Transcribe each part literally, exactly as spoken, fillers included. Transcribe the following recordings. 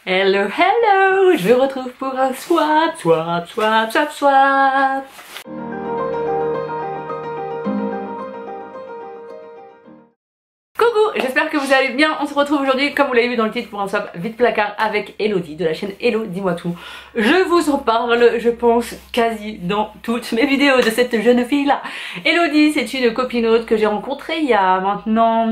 Hello, hello, je vous retrouve pour un swap, swap, swap, swap, swap. Coucou, j'espère que vous allez bien. On se retrouve aujourd'hui, comme vous l'avez vu dans le titre, pour un swap vide placard avec Elodie de la chaîne Hello, dis-moi tout. Je vous en parle, je pense, quasi dans toutes mes vidéos de cette jeune fille là. Elodie, c'est une copinote que j'ai rencontrée il y a maintenant,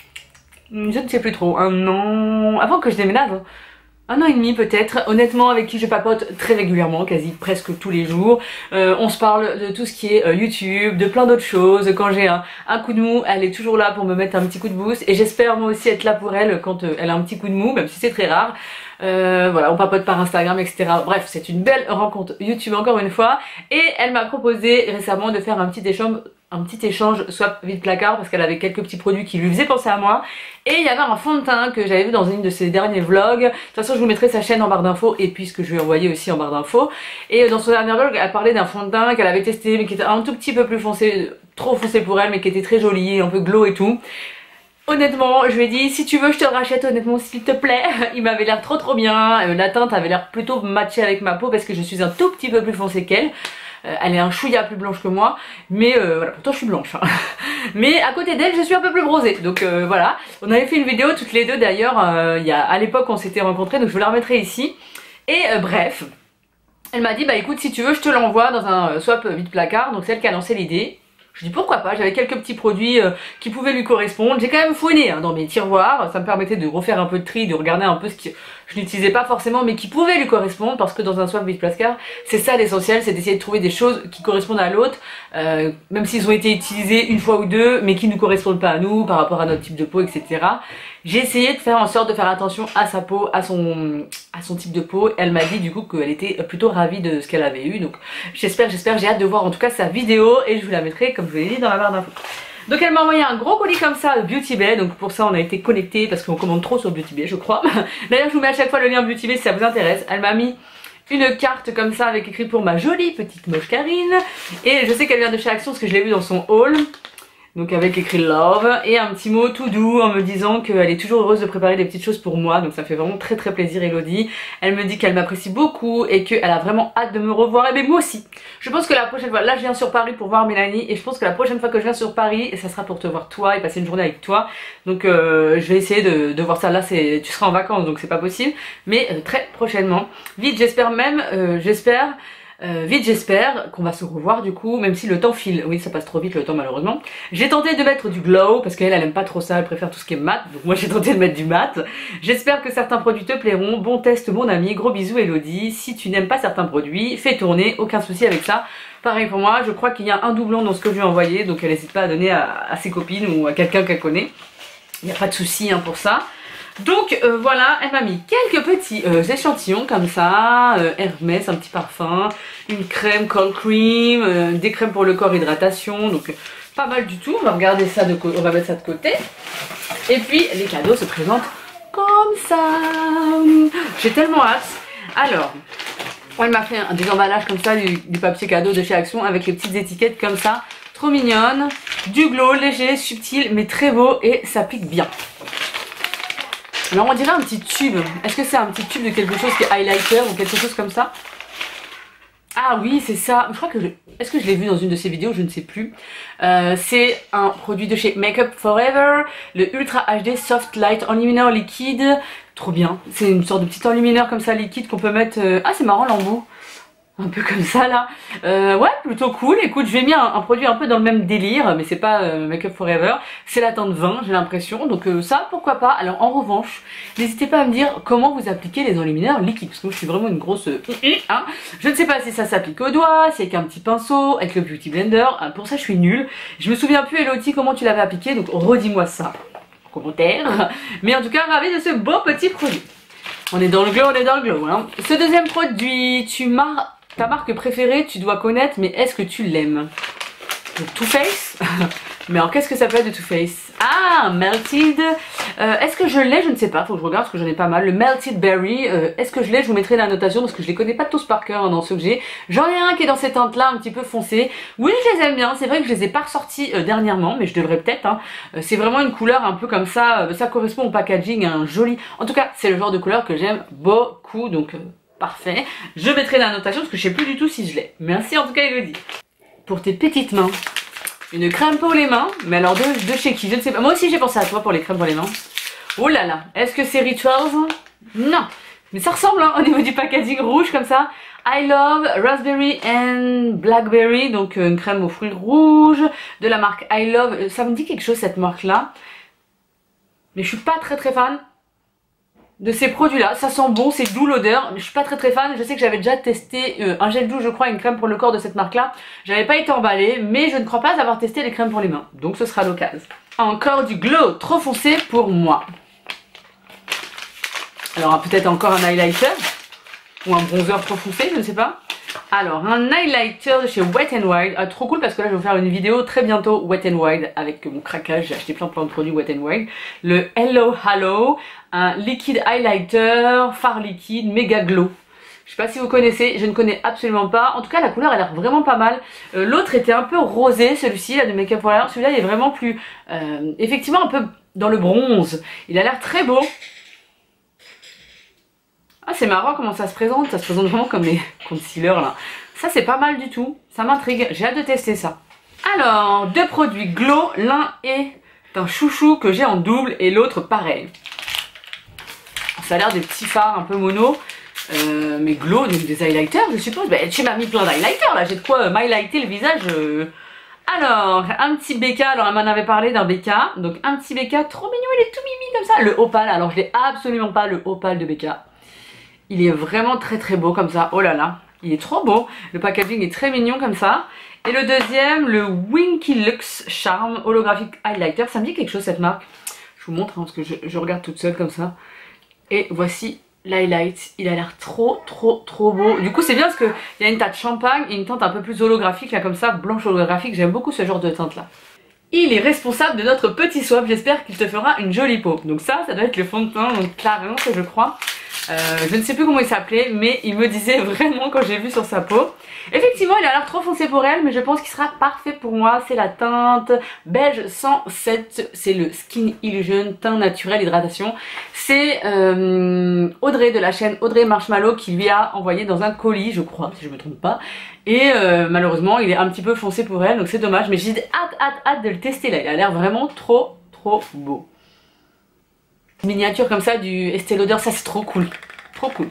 je ne sais plus trop, un an, avant que je déménage. Un an et demi peut-être, honnêtement, avec qui je papote très régulièrement, quasi presque tous les jours. Euh, on se parle de tout ce qui est euh, YouTube, de plein d'autres choses. Quand j'ai un, un coup de mou, elle est toujours là pour me mettre un petit coup de boost. Et j'espère moi aussi être là pour elle quand euh, elle a un petit coup de mou, même si c'est très rare. Euh, voilà, on papote par Instagram, et cetera. Bref, c'est une belle rencontre YouTube encore une fois. Et elle m'a proposé récemment de faire un petit échange, un petit échange swap vide placard parce qu'elle avait quelques petits produits qui lui faisaient penser à moi. Et il y avait un fond de teint que j'avais vu dans une de ses derniers vlogs. De toute façon, je vous mettrai sa chaîne en barre d'infos et puis ce que je lui ai envoyé aussi en barre d'infos. Et dans son dernier vlog, elle parlait d'un fond de teint qu'elle avait testé mais qui était un tout petit peu plus foncé, trop foncé pour elle, mais qui était très joli, un peu glow et tout. Honnêtement, je lui ai dit, si tu veux je te le rachète honnêtement s'il te plaît. Il m'avait l'air trop trop bien, euh, la teinte avait l'air plutôt matchée avec ma peau parce que je suis un tout petit peu plus foncée qu'elle. euh, Elle est un chouïa plus blanche que moi, mais euh, voilà, pourtant je suis blanche hein. Mais à côté d'elle je suis un peu plus bronzée, donc euh, voilà. On avait fait une vidéo toutes les deux d'ailleurs, euh, il y a, à l'époque on s'était rencontrés, donc je vous la remettrai ici. Et euh, bref, elle m'a dit bah écoute si tu veux je te l'envoie dans un euh, swap vide placard, donc celle qui a lancé l'idée. Je dis pourquoi pas, j'avais quelques petits produits euh, qui pouvaient lui correspondre. J'ai quand même fouiné hein, dans mes tiroirs, ça me permettait de refaire un peu de tri, de regarder un peu ce que je n'utilisais pas forcément mais qui pouvaient lui correspondre, parce que dans un swap vide placard, c'est ça l'essentiel, c'est d'essayer de trouver des choses qui correspondent à l'autre, euh, même s'ils ont été utilisés une fois ou deux, mais qui ne nous correspondent pas à nous, par rapport à notre type de peau, et cetera. J'ai essayé de faire en sorte de faire attention à sa peau, à son, à son type de peau. Elle m'a dit du coup qu'elle était plutôt ravie de ce qu'elle avait eu, donc j'espère, j'espère, j'ai hâte de voir en tout cas sa vidéo et je vous la mettrai comme je vous l'ai dit dans la barre d'infos. Donc elle m'a envoyé un gros colis comme ça, Beauty Bay, donc pour ça on a été connectés parce qu'on commande trop sur Beauty Bay je crois. D'ailleurs je vous mets à chaque fois le lien Beauty Bay si ça vous intéresse. Elle m'a mis une carte comme ça avec écrit pour ma jolie petite moche Karine. Et je sais qu'elle vient de chez Action parce que je l'ai vu dans son haul. Donc avec écrit love et un petit mot tout doux en me disant qu'elle est toujours heureuse de préparer des petites choses pour moi. Donc ça fait vraiment très très plaisir Elodie. Elle me dit qu'elle m'apprécie beaucoup et qu'elle a vraiment hâte de me revoir. Et bien moi aussi. Je pense que la prochaine fois, là je viens sur Paris pour voir Mélanie. Et je pense que la prochaine fois que je viens sur Paris, ça sera pour te voir toi et passer une journée avec toi. Donc euh, je vais essayer de, de voir ça. Là c'est, tu seras en vacances donc c'est pas possible. Mais euh, très prochainement. Vite j'espère même, euh, j'espère... Euh, vite j'espère qu'on va se revoir du coup, même si le temps file. Oui ça passe trop vite le temps malheureusement. J'ai tenté de mettre du glow parce qu'elle elle aime pas trop ça, elle préfère tout ce qui est mat. Donc moi j'ai tenté de mettre du mat. J'espère que certains produits te plairont. Bon test mon ami, gros bisous Elodie. Si tu n'aimes pas certains produits, fais tourner, aucun souci avec ça. Pareil pour moi, je crois qu'il y a un doublon dans ce que je lui ai envoyé, donc elle n'hésite pas à donner à, à ses copines ou à quelqu'un qu'elle connaît. Il n'y a pas de souci hein, pour ça. Donc euh, voilà, elle m'a mis quelques petits euh, échantillons comme ça, euh, Hermès, un petit parfum, une crème cold cream, euh, des crèmes pour le corps, hydratation, donc euh, pas mal du tout. On va regarder ça de côté, on va mettre ça de côté. Et puis les cadeaux se présentent comme ça. J'ai tellement hâte. Alors, elle m'a fait un, des emballages comme ça, du, du papier cadeau de chez Action avec les petites étiquettes comme ça, trop mignonnes, du glow léger, subtil mais très beau et ça pique bien. Alors on dirait un petit tube. Est-ce que c'est un petit tube de quelque chose qui est highlighter ou quelque chose comme ça? Ah oui c'est ça. Je crois que je... Est-ce que je l'ai vu dans une de ces vidéos? Je ne sais plus. Euh, c'est un produit de chez Make Up For Ever. Le Ultra H D Soft Light Enlumineur liquide. Trop bien. C'est une sorte de petit enlumineur comme ça liquide qu'on peut mettre... Euh... Ah c'est marrant l'embout. Un peu comme ça là. Euh, ouais, plutôt cool. Écoute, je vais mis un, un produit un peu dans le même délire, mais c'est pas euh, Make Up For Ever. C'est la teinte vin, j'ai l'impression. Donc euh, ça, pourquoi pas. Alors en revanche, n'hésitez pas à me dire comment vous appliquez les enlumineurs liquides. Parce que moi je suis vraiment une grosse... Euh, hein. Je ne sais pas si ça s'applique au doigt, si avec un petit pinceau, avec le Beauty Blender. Hein, pour ça je suis nulle. Je me souviens plus Elodie comment tu l'avais appliqué, donc redis-moi ça en commentaire. Mais en tout cas, ravi de ce beau petit produit. On est dans le glow, on est dans le glow. Hein. Ce deuxième produit, tu m'as... Ta marque préférée, tu dois connaître, mais est-ce que tu l'aimes? Too Faced. Mais alors qu'est-ce que ça peut être de Too Faced? Ah, Melted Euh, Est-ce que je l'ai? Je ne sais pas, faut que je regarde parce que j'en ai pas mal. Le Melted Berry, euh, est-ce que je l'ai? Je vous mettrai la notation parce que je les connais pas tous par cœur hein, dans ceux que j'ai. J'en ai un qui est dans ces teintes là un petit peu foncé. Oui, je les aime bien, c'est vrai que je les ai pas ressortis euh, dernièrement, mais je devrais peut-être. Hein. Euh, c'est vraiment une couleur un peu comme ça, euh, ça correspond au packaging, un joli... En tout cas, c'est le genre de couleur que j'aime beaucoup, donc euh, parfait. Je mettrai la notation parce que je sais plus du tout si je l'ai. Merci en tout cas Elodie. Pour tes petites mains, une crème pour les mains, mais alors de, de chez qui? Je ne sais pas. Moi aussi j'ai pensé à toi pour les crèmes pour les mains. Oh là là, est-ce que c'est Rituals? Non, mais ça ressemble hein, au niveau du packaging rouge comme ça. I love Raspberry and Blackberry, donc euh, une crème aux fruits rouges de la marque I love. Ça me dit quelque chose cette marque là, mais je suis pas très très fan de ces produits là. Ça sent bon, c'est doux l'odeur, mais je suis pas très très fan. Je sais que j'avais déjà testé euh, un gel douche je crois, une crème pour le corps de cette marque là. J'avais pas été emballée, mais je ne crois pas avoir testé les crèmes pour les mains, donc ce sera l'occasion. Encore du glow trop foncé pour moi. Alors peut-être encore un highlighter ou un bronzer trop foncé, je ne sais pas. Alors un highlighter de chez Wet n Wild, ah, trop cool parce que là je vais vous faire une vidéo très bientôt Wet n Wild avec mon craquage. J'ai acheté plein plein de produits Wet n Wild. Le Hello Halo, un liquide highlighter, fard liquide, méga glow. Je sais pas si vous connaissez, je ne connais absolument pas. En tout cas la couleur a l'air vraiment pas mal. Euh, L'autre était un peu rosé, celui-ci là de Make Up for L'Heure. Celui-là il est vraiment plus, euh, effectivement un peu dans le bronze. Il a l'air très beau. Ah c'est marrant comment ça se présente, ça se présente vraiment comme les concealers là. Ça c'est pas mal du tout, ça m'intrigue, j'ai hâte de tester ça. Alors, deux produits Glow, l'un est un chouchou que j'ai en double et l'autre pareil. Ça a l'air des petits fards un peu mono, euh, mais Glow, donc des highlighters je suppose. Bah, tu m'as mis plein d'highlighters là, j'ai de quoi euh, m'highlighter le visage. Euh... Alors, un petit B K, alors elle m'en avait parlé d'un B K, donc un petit B K trop mignon, il est tout mimi comme ça. Le Opal, alors je l'ai absolument pas le Opal de B K. Il est vraiment très très beau comme ça, oh là là, il est trop beau. Le packaging est très mignon comme ça. Et le deuxième, le Winky Lux Charm Holographic Highlighter. Ça me dit quelque chose cette marque. Je vous montre hein, parce que je, je regarde toute seule comme ça. Et voici l'highlight, il a l'air trop trop trop beau. Du coup c'est bien parce qu'il y a une teinte champagne et une teinte un peu plus holographique là comme ça, blanche holographique. J'aime beaucoup ce genre de teinte là. Il est responsable de notre petit swap, j'espère qu'il te fera une jolie peau. Donc ça, ça doit être le fond de teint, donc Clarence je crois. Euh, je ne sais plus comment il s'appelait, mais il me disait vraiment quand j'ai vu sur sa peau. Effectivement, il a l'air trop foncé pour elle, mais je pense qu'il sera parfait pour moi. C'est la teinte beige cent sept, c'est le Skin Illusion, teint naturel hydratation. C'est euh, Audrey de la chaîne Audrey Marshmallow qui lui a envoyé dans un colis, je crois, si je me trompe pas. Et euh, malheureusement, il est un petit peu foncé pour elle, donc c'est dommage. Mais j'ai hâte, hâte, hâte de le tester là. Il a l'air vraiment trop, trop beau. Miniature comme ça du Estée Lauder, ça c'est trop cool, trop cool.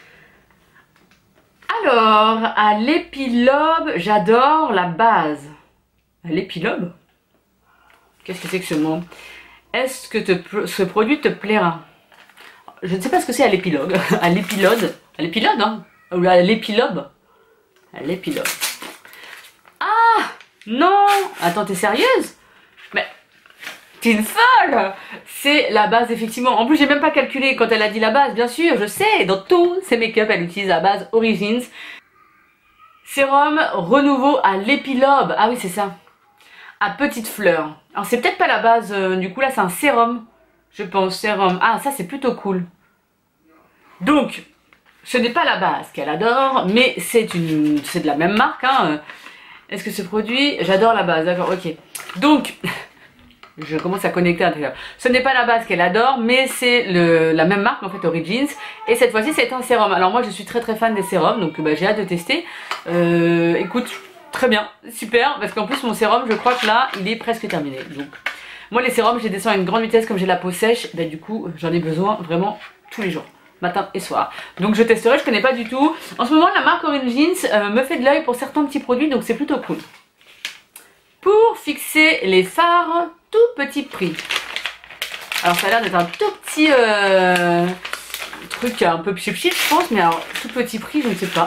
Alors, à l'épilobe, j'adore la base. À l'épilobe? Qu'est-ce que c'est que ce mot? Est-ce que te, ce produit te plaira? Je ne sais pas ce que c'est à l'épilogue. À l'épilode. À l'épilode, hein? Ou à l'épilobe? À l'épilobe. Ah! Non! Attends, t'es sérieuse? Mais... t'es une folle! C'est la base effectivement. En plus j'ai même pas calculé quand elle a dit la base, bien sûr, je sais, dans tous ses make-up elle utilise la base Origins. Sérum renouveau à l'épilobe. Ah oui c'est ça. À petite fleur. Alors c'est peut-être pas la base, euh, du coup là c'est un sérum. Je pense, sérum. Ah ça c'est plutôt cool. Donc, ce n'est pas la base qu'elle adore, mais c'est une, c'est de la même marque. Hein. Est-ce que ce produit, j'adore la base, d'accord, ok. Donc... je commence à connecter à l'intérieur. Ce n'est pas la base qu'elle adore, mais c'est la même marque en fait, Origins. Et cette fois-ci, c'est un sérum. Alors moi, je suis très très fan des sérums, donc bah, j'ai hâte de tester. Euh, écoute, très bien, super, parce qu'en plus mon sérum, je crois que là, il est presque terminé. Donc, moi les sérums, je les descends à une grande vitesse comme j'ai la peau sèche. Bah, du coup, j'en ai besoin vraiment tous les jours, matin et soir. Donc je testerai, je connais pas du tout. En ce moment, la marque Origins euh, me fait de l'œil pour certains petits produits, donc c'est plutôt cool. Pour fixer les fards, tout petit prix. Alors ça a l'air d'être un tout petit euh, truc un peu pchit pchit je pense, mais alors tout petit prix je ne sais pas.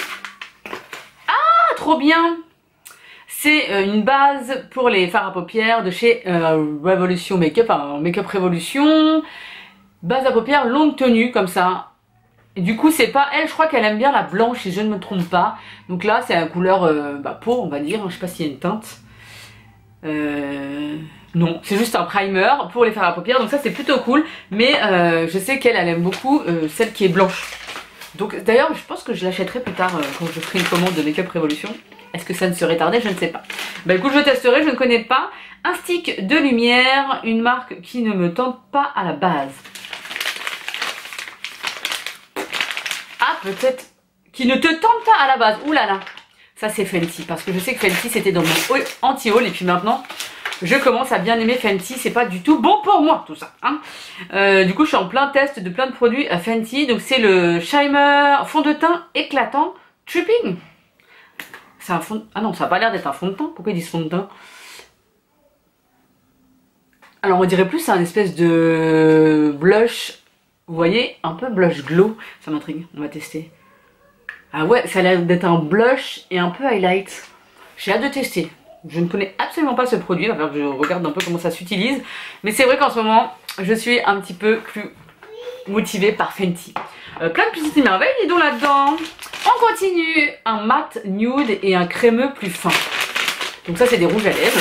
Ah trop bien. C'est euh, une base pour les fards à paupières de chez euh, Revolution Makeup, enfin Makeup Revolution. Base à paupières longue tenue comme ça. Et du coup c'est pas elle, je crois qu'elle aime bien la blanche si je ne me trompe pas. Donc là c'est la couleur euh, bah, peau on va dire, je sais pas s'il y a une teinte. Euh... Non, c'est juste un primer pour les faire à paupières, donc ça c'est plutôt cool. Mais euh, je sais qu'elle elle aime beaucoup euh, celle qui est blanche. Donc d'ailleurs je pense que je l'achèterai plus tard euh, quand je ferai une commande de Make Up Revolution. Est-ce que ça ne serait tardé? Je ne sais pas. Bah écoute, je testerai, je ne connais pas. Un stick de lumière, une marque qui ne me tente pas à la base. Ah, peut-être qui ne te tente pas à la base. Ouh là là. Ça c'est Fenty, parce que je sais que Fenty c'était dans mon anti-haul et puis maintenant je commence à bien aimer Fenty. C'est pas du tout bon pour moi tout ça. Hein. Euh, du coup je suis en plein test de plein de produits à Fenty. Donc c'est le Shimmer fond de teint éclatant Tripping. C'est un fond de... Ah non, ça n'a pas l'air d'être un fond de teint. Pourquoi ils disent fond de teint? Alors on dirait plus c'est un espèce de blush. Vous voyez, un peu blush glow. Ça m'intrigue, on va tester. Ah ouais, ça a l'air d'être un blush et un peu highlight. J'ai hâte de tester. Je ne connais absolument pas ce produit, il va falloir que je regarde un peu comment ça s'utilise. Mais c'est vrai qu'en ce moment, je suis un petit peu plus motivée par Fenty. Euh, plein de petites merveilles, dis donc là-dedans. On continue. Un mat nude et un crémeux plus fin. Donc ça, c'est des rouges à lèvres.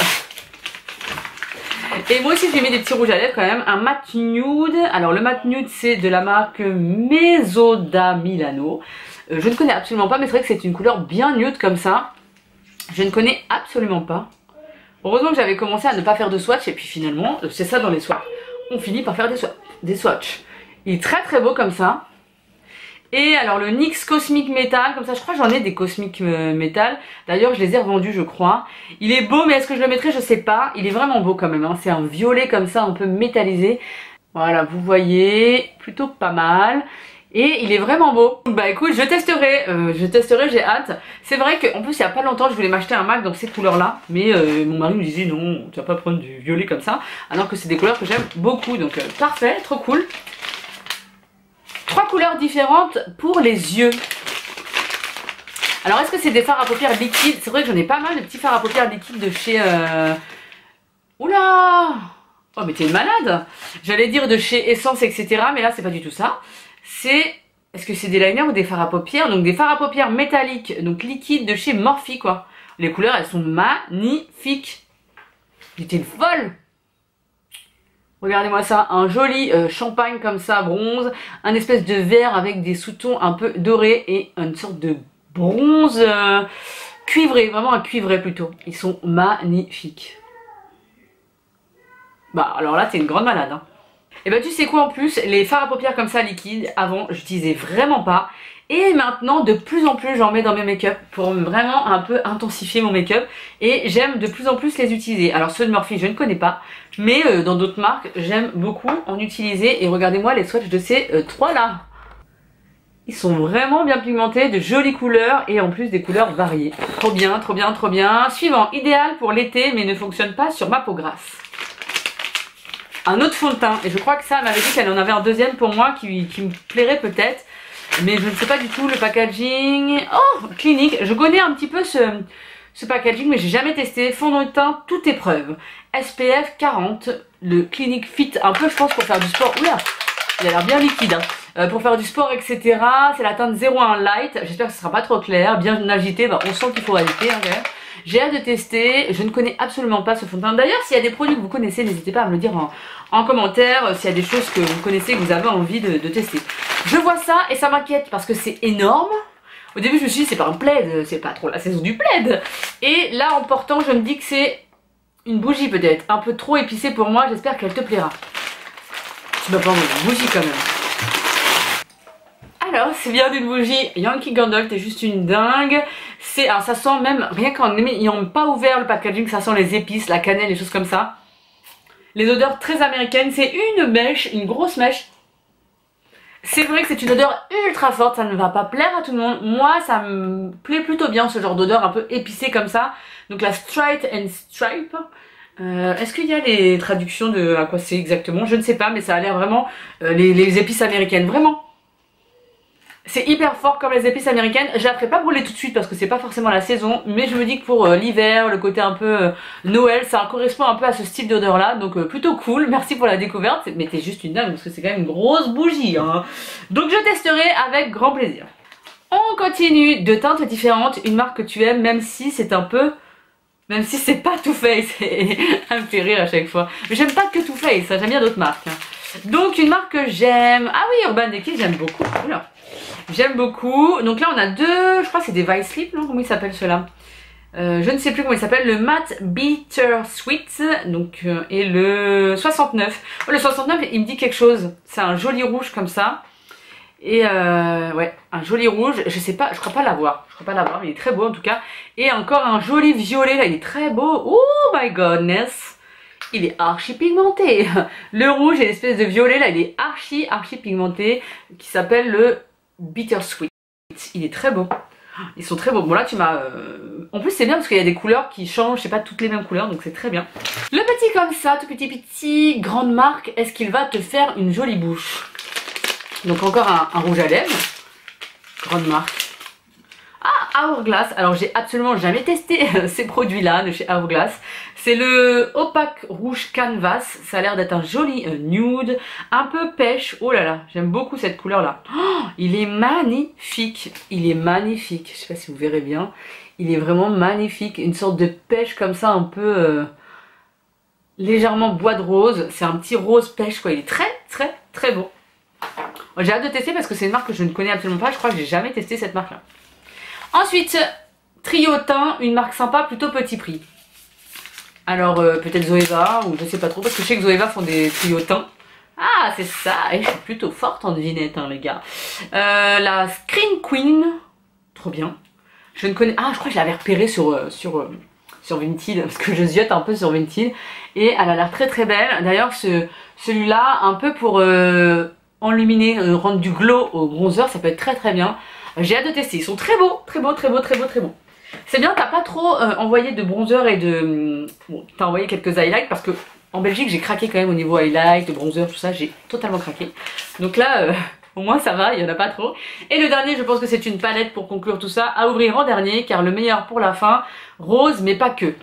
Et moi aussi, j'ai mis des petits rouges à lèvres quand même. Un mat nude. Alors le mat nude, c'est de la marque Mesoda Milano. Euh, je ne connais absolument pas, mais c'est vrai que c'est une couleur bien nude comme ça. Je ne connais absolument pas. Heureusement que j'avais commencé à ne pas faire de swatch et puis finalement, c'est ça dans les swatchs. On finit par faire des, swa des swatchs. Il est très très beau comme ça. Et alors le N Y X Cosmic Metal, comme ça je crois que j'en ai des Cosmic euh, Metal. D'ailleurs je les ai revendus je crois. Il est beau mais est-ce que je le mettrai? Je sais pas. Il est vraiment beau quand même. Hein. C'est un violet comme ça un peu métallisé. Voilà, vous voyez, plutôt pas mal. Et il est vraiment beau. Bah écoute, je testerai, euh, je testerai, j'ai hâte. C'est vrai qu'en plus il y a pas longtemps je voulais m'acheter un MAC dans ces couleurs là. Mais euh, mon mari me disait non, tu vas pas prendre du violet comme ça. Alors que c'est des couleurs que j'aime beaucoup. Donc euh, parfait, trop cool. Trois couleurs différentes pour les yeux. Alors est-ce que c'est des fards à paupières liquides? C'est vrai que j'en ai pas mal de petits fards à paupières liquides de chez... Euh... Oula! Oh mais t'es une malade! J'allais dire de chez Essence et cetera. Mais là c'est pas du tout ça. C'est... Est-ce que c'est des liners ou des fards à paupières? Donc des fards à paupières métalliques, donc liquides de chez Morphe quoi. Les couleurs elles sont magnifiques. J'étais folle! Regardez-moi ça, un joli euh, champagne comme ça, bronze, un espèce de vert avec des sous-tons un peu dorés et une sorte de bronze euh, cuivré, vraiment un cuivré plutôt. Ils sont magnifiques. Bah alors là t'es une grande malade. Hein. Et bah tu sais quoi en plus, les fards à paupières comme ça liquides, avant j'utilisais vraiment pas. Et maintenant de plus en plus j'en mets dans mes make-up pour vraiment un peu intensifier mon make-up. Et j'aime de plus en plus les utiliser. Alors ceux de Morphe je ne connais pas. Mais euh, dans d'autres marques j'aime beaucoup en utiliser. Et regardez-moi les swatchs de ces euh, trois là. Ils sont vraiment bien pigmentés, de jolies couleurs et en plus des couleurs variées. Trop bien, trop bien, trop bien. Suivant, idéal pour l'été mais ne fonctionne pas sur ma peau grasse. Un autre fond de teint. Et je crois que ça elle m'avait dit qu'elle en avait un deuxième pour moi qui, qui me plairait peut-être. Mais je ne sais pas du tout le packaging. Oh, Clinique. Je connais un petit peu ce, ce packaging, mais j'ai jamais testé. Fond de teint toute épreuve. S P F quarante. Le Clinique Fit. Un peu, je pense, pour faire du sport. Oula, il a l'air bien liquide. Hein. Euh, pour faire du sport, et cetera. C'est la teinte zéro un Light. J'espère que ce sera pas trop clair. Bien agité. Bah, on sent qu'il faut agiter. Hein, quand même. J'ai hâte de tester. Je ne connais absolument pas ce fond de teint. D'ailleurs, s'il y a des produits que vous connaissez, n'hésitez pas à me le dire en, en commentaire. S'il y a des choses que vous connaissez, que vous avez envie de, de tester. Je vois ça et ça m'inquiète parce que c'est énorme. Au début, je me suis dit, c'est pas un plaid. C'est pas trop la saison du plaid. Et là, en portant, je me dis que c'est une bougie peut-être. Un peu trop épicée pour moi. J'espère qu'elle te plaira. Tu m'as pas envie une bougie quand même. Alors, c'est bien d'une bougie Yankee Candle, t'es juste une dingue. C'est, alors ça sent même, rien qu'en n'ayant pas ouvert le packaging, ça sent les épices, la cannelle, les choses comme ça. Les odeurs très américaines, c'est une mèche, une grosse mèche. C'est vrai que c'est une odeur ultra forte, ça ne va pas plaire à tout le monde. Moi, ça me plaît plutôt bien ce genre d'odeur un peu épicée comme ça. Donc la Straight and Stripe. Euh, Est-ce qu'il y a les traductions de à quoi c'est exactement? Je ne sais pas, mais ça a l'air vraiment euh, les, les épices américaines, vraiment. C'est hyper fort comme les épices américaines. Je la ferai pas brûler tout de suite parce que c'est pas forcément la saison. Mais je me dis que pour euh, l'hiver, le côté un peu euh, Noël, ça correspond un peu à ce style d'odeur là. Donc euh, plutôt cool. Merci pour la découverte. Mais t'es juste une dingue parce que c'est quand même une grosse bougie. Hein. Donc je testerai avec grand plaisir. On continue de teintes différentes. Une marque que tu aimes même si c'est un peu Même si c'est pas Too Faced, ça me fait rire à chaque fois. Mais j'aime pas que Too Faced, j'aime bien d'autres marques. Donc une marque que j'aime, ah oui, Urban Decay, j'aime beaucoup. Oula. J'aime beaucoup. Donc là on a deux, je crois que c'est des Vice Sleep, non? Comment il s'appelle ceux-là? Euh, je ne sais plus comment il s'appelle, le Matte Bitter Sweet, donc, euh, et le soixante-neuf. Oh, le soixante-neuf, il me dit quelque chose. C'est un joli rouge comme ça. Et euh, ouais, un joli rouge. Je sais pas, je crois pas l'avoir. Je crois pas l'avoir, mais il est très beau en tout cas. Et encore un joli violet, là, il est très beau. Oh my godness. Il est archi pigmenté. Le rouge et l'espèce de violet, là, il est archi, archi pigmenté, qui s'appelle le Bitter Sweet. Il est très beau. Ils sont très beaux. Bon là tu m'as... Euh... En plus c'est bien parce qu'il y a des couleurs qui changent, c'est pas toutes les mêmes couleurs, donc c'est très bien. Le petit comme ça, tout petit petit, grande marque, est-ce qu'il va te faire une jolie bouche? Donc encore un, un rouge à lèvres. Grande marque. Ah, Hourglass. Alors j'ai absolument jamais testé ces produits là de chez Hourglass. C'est le opaque rouge canvas. Ça a l'air d'être un joli euh, nude, un peu pêche. Oh là là, j'aime beaucoup cette couleur là. Oh, il est magnifique. Il est magnifique. Je sais pas si vous verrez bien. Il est vraiment magnifique. Une sorte de pêche comme ça, un peu euh, légèrement bois de rose. C'est un petit rose pêche quoi. Il est très très très beau. J'ai hâte de tester parce que c'est une marque que je ne connais absolument pas. Je crois que j'ai jamais testé cette marque là. Ensuite, Triotin, une marque sympa, plutôt petit prix. Alors euh, peut-être Zoeva ou je sais pas trop parce que je sais que Zoeva font des Triotins. Ah c'est ça, et je suis plutôt forte en devinette hein les gars. Euh, la Screen Queen, trop bien. Je ne connais, ah je crois que je l'avais repérée sur, euh, sur, euh, sur Vinted parce que je ziote un peu sur Vinted et elle a l'air très très belle. D'ailleurs ce, celui-là un peu pour euh, enluminer, euh, rendre du glow au bronzer, ça peut être très très bien. J'ai hâte de tester, ils sont très beaux, très beaux, très beaux, très beaux, très beaux. C'est bien, t'as pas trop euh, envoyé de bronzer et de... Bon, t'as envoyé quelques highlights parce que en Belgique j'ai craqué quand même au niveau highlight, de bronzer, tout ça, j'ai totalement craqué. Donc là, euh, au moins ça va, il y en a pas trop. Et le dernier, je pense que c'est une palette pour conclure tout ça, à ouvrir en dernier, car le meilleur pour la fin, rose mais pas que.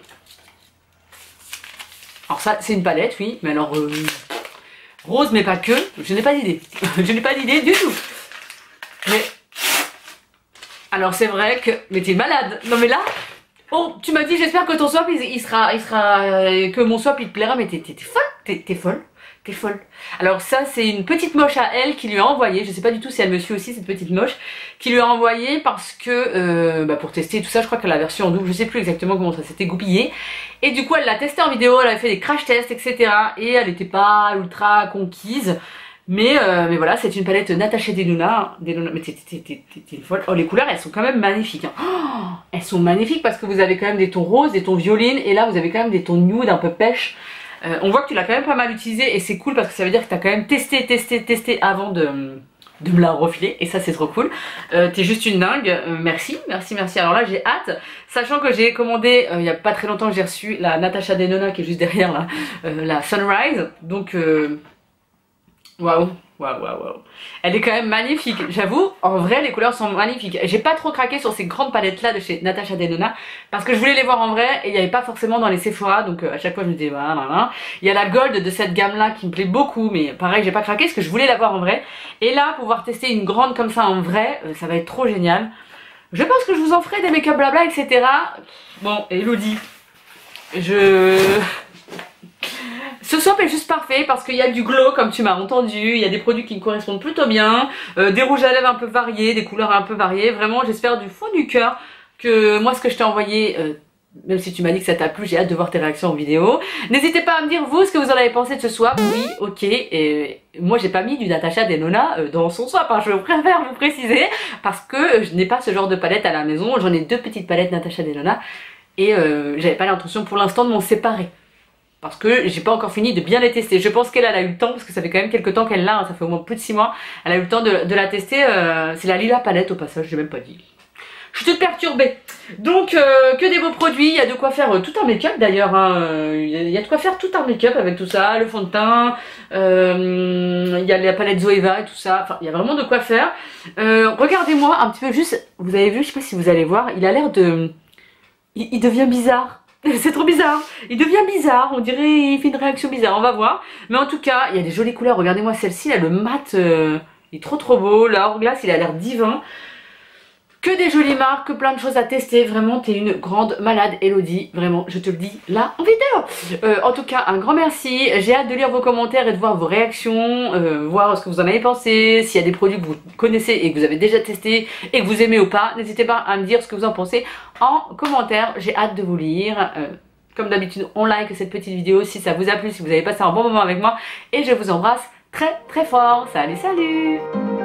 Alors ça, c'est une palette, oui, mais alors... Euh, rose mais pas que, je n'ai pas d'idée. Je n'ai pas d'idée du tout. Mais... Alors c'est vrai que... Mais t'es malade. Non mais là... Oh, tu m'as dit j'espère que ton swap il, il sera... il sera euh, que mon swap il te plaira, mais t'es folle. T'es folle. T'es folle. Alors ça c'est une petite moche à elle qui lui a envoyé. Je sais pas du tout si elle me suit aussi cette petite moche. Qui lui a envoyé parce que... Euh, bah pour tester tout ça, je crois que la version en double, je sais plus exactement comment ça s'était goupillé. Et du coup elle l'a testé en vidéo, elle a fait des crash tests, et cetera. Et elle était pas ultra conquise. Mais, euh, mais voilà, c'est une palette Natasha Denona. Denona mais t'es une folle. Oh, les couleurs, elles sont quand même magnifiques. Hein. Oh, elles sont magnifiques parce que vous avez quand même des tons roses, des tons violines. Et là, vous avez quand même des tons nude, un peu pêche. Euh, on voit que tu l'as quand même pas mal utilisé. Et c'est cool parce que ça veut dire que tu as quand même testé, testé, testé avant de, de me la refiler. Et ça, c'est trop cool. Euh, T'es juste une dingue. Euh, merci, merci, merci. Alors là, j'ai hâte. Sachant que j'ai commandé, euh, il y a pas très longtemps que j'ai reçu la Natasha Denona qui est juste derrière là, euh, la Sunrise. Donc... Euh, waouh, waouh, waouh, waouh. Elle est quand même magnifique. J'avoue, en vrai, les couleurs sont magnifiques. J'ai pas trop craqué sur ces grandes palettes là de chez Natasha Denona parce que je voulais les voir en vrai et il n'y avait pas forcément dans les Sephora. Donc euh, à chaque fois, je me disais, voilà, voilà. Il y a la Gold de cette gamme là qui me plaît beaucoup, mais pareil, j'ai pas craqué parce que je voulais la voir en vrai. Et là, pouvoir tester une grande comme ça en vrai, euh, ça va être trop génial. Je pense que je vous en ferai des make-up blabla, et cetera. Bon, Elodie, je... Ce swap est juste parfait parce qu'il y a du glow comme tu m'as entendu, il y a des produits qui me correspondent plutôt bien, euh, des rouges à lèvres un peu variés, des couleurs un peu variées. Vraiment j'espère du fond du cœur que moi ce que je t'ai envoyé, euh, même si tu m'as dit que ça t'a plu, j'ai hâte de voir tes réactions en vidéo. N'hésitez pas à me dire vous ce que vous en avez pensé de ce swap. Oui, ok, et moi j'ai pas mis du Natasha Denona euh, dans son swap, hein. Je préfère vous préciser parce que je n'ai pas ce genre de palette à la maison, j'en ai deux petites palettes Natasha Denona et euh, j'avais pas l'intention pour l'instant de m'en séparer. Parce que j'ai pas encore fini de bien les tester. Je pense qu'elle a eu le temps, parce que ça fait quand même quelques temps qu'elle l'a, hein, ça fait au moins plus de six mois. Elle a eu le temps de, de la tester. Euh, c'est la Lila Palette au passage, j'ai même pas dit. Je suis toute perturbée. Donc euh, que des beaux produits, il y a de quoi faire euh, tout un make-up d'ailleurs. Hein. Il y a de quoi faire tout un make-up avec tout ça, le fond de teint, euh, il y a la palette Zoeva et tout ça. Enfin, il y a vraiment de quoi faire. Euh, Regardez-moi un petit peu juste, vous avez vu, je sais pas si vous allez voir, il a l'air de... Il, il devient bizarre. C'est trop bizarre, il devient bizarre, on dirait il fait une réaction bizarre, on va voir. Mais en tout cas, il y a des jolies couleurs, regardez-moi celle-ci, là, le mat, euh, il est trop trop beau. La Hourglass, il a l'air divin. Que des jolies marques, que plein de choses à tester. Vraiment, t'es une grande malade, Elodie. Vraiment, je te le dis là en vidéo. Euh, en tout cas, un grand merci. J'ai hâte de lire vos commentaires et de voir vos réactions, euh, voir ce que vous en avez pensé. S'il y a des produits que vous connaissez et que vous avez déjà testé et que vous aimez ou pas, n'hésitez pas à me dire ce que vous en pensez en commentaire. J'ai hâte de vous lire. Euh, comme d'habitude, on like cette petite vidéo si ça vous a plu, si vous avez passé un bon moment avec moi. Et je vous embrasse très très fort. Salut, salut!